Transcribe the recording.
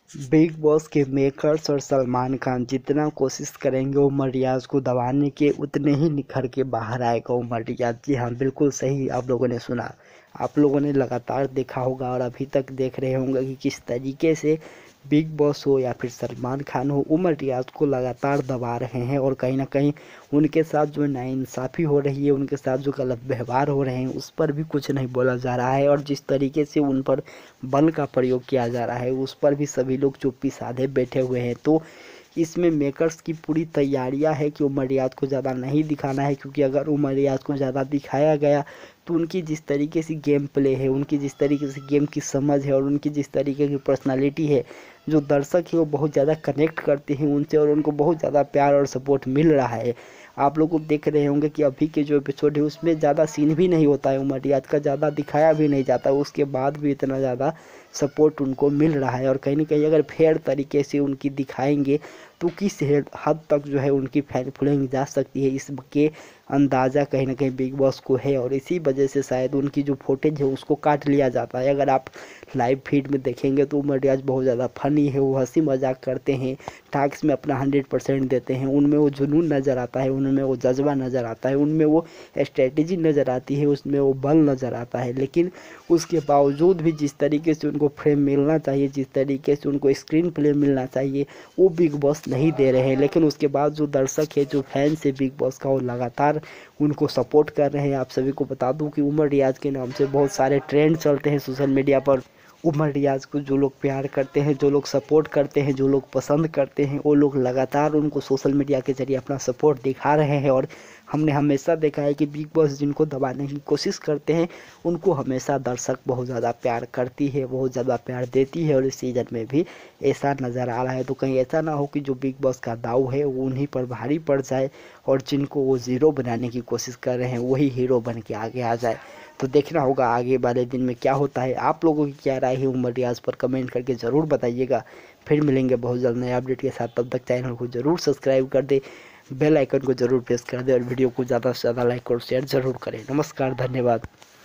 Big boss के makers और सलमान खान जितना कोशिश करेंगे उमर रियाज को दबाने के, उतने ही निखर के बाहर आएगा उमर रियाज। जी हाँ, बिल्कुल सही आप लोगों ने सुना। आप लोगों ने लगातार देखा होगा और अभी तक देख रहे होंगे कि किस तरीके से बिग बॉस हो या फिर सलमान खान हो, उमर रियाज को लगातार दबा रहे हैं। और कहीं ना कहीं उनके साथ जो नाइंसाफ़ी हो रही है, उनके साथ जो गलत व्यवहार हो रहे हैं, उस पर भी कुछ नहीं बोला जा रहा है। और जिस तरीके से उन पर बल का प्रयोग किया जा रहा है, उस पर भी सभी लोग चुप्पी साधे बैठे हुए हैं। तो इसमें मेकर्स की पूरी तैयारियां है कि उमर रियाज को ज़्यादा नहीं दिखाना है, क्योंकि अगर उमर रियाज को ज़्यादा दिखाया गया तो उनकी जिस तरीके से गेम प्ले है, उनकी जिस तरीके से गेम की समझ है और उनकी जिस तरीके की पर्सनालिटी है, जो दर्शक है वो बहुत ज़्यादा कनेक्ट करते हैं उनसे और उनको बहुत ज़्यादा प्यार और सपोर्ट मिल रहा है। आप लोग देख रहे होंगे कि अभी के जो एपिसोड है उसमें ज़्यादा सीन भी नहीं होता है, उमर रियाज का ज़्यादा दिखाया भी नहीं जाता, उसके बाद भी इतना ज़्यादा सपोर्ट उनको मिल रहा है। और कहीं ना कहीं अगर फेयर तरीके से उनकी दिखाएंगे तो किस हद तक जो है उनकी फैन फॉलोइंग जा सकती है, इसके अंदाज़ा कहीं ना कहीं बिग बॉस को है। और इसी वजह से शायद उनकी जो फुटेज है उसको काट लिया जाता है। अगर आप लाइव फीड में देखेंगे तो उमर रियाज बहुत ज़्यादा फनी है, वो हंसी मजाक करते हैं, टास्क में अपना 100% देते हैं, उनमें वो जुनून नज़र आता है, उनमें वो जज्बा नज़र आता है, उनमें वो स्ट्रेटेजी नज़र आती है, उसमें वो बल नज़र आता है। लेकिन उसके बावजूद भी जिस तरीके से उनको फ्रेम मिलना चाहिए, जिस तरीके से उनको स्क्रीन प्ले मिलना चाहिए, वो बिग बॉस नहीं दे रहे हैं। लेकिन उसके बाद जो दर्शक है, जो फैंस है बिग बॉस का, वो लगातार उनको सपोर्ट कर रहे हैं। आप सभी को बता दूं कि उमर रियाज के नाम से बहुत सारे ट्रेंड चलते हैं सोशल मीडिया पर। उमर रियाज को जो लोग प्यार करते हैं, जो लोग सपोर्ट करते हैं, जो लोग पसंद करते हैं, वो लोग लगातार उनको सोशल मीडिया के ज़रिए अपना सपोर्ट दिखा रहे हैं। और हमने हमेशा देखा है कि बिग बॉस जिनको दबाने की कोशिश करते हैं उनको हमेशा दर्शक बहुत ज़्यादा प्यार करती है, बहुत ज़्यादा प्यार देती है। और इस सीज़न में भी ऐसा नज़र आ रहा है। तो कहीं ऐसा ना हो कि जो बिग बॉस का दाव है वो उन्हीं पर भारी पड़ जाए और जिनको वो ज़ीरो बनाने की कोशिश कर रहे हैं वही हीरो बन के आगे आ जाए। तो देखना होगा आगे वाले दिन में क्या होता है। आप लोगों की क्या राय है उमर रियाज पर, कमेंट करके ज़रूर बताइएगा। फिर मिलेंगे बहुत जल्द नए अपडेट के साथ, तब तक चैनल को ज़रूर सब्सक्राइब कर दे, बेल आइकन को ज़रूर प्रेस कर दे और वीडियो को ज़्यादा से ज़्यादा लाइक और शेयर ज़रूर करें। नमस्कार, धन्यवाद।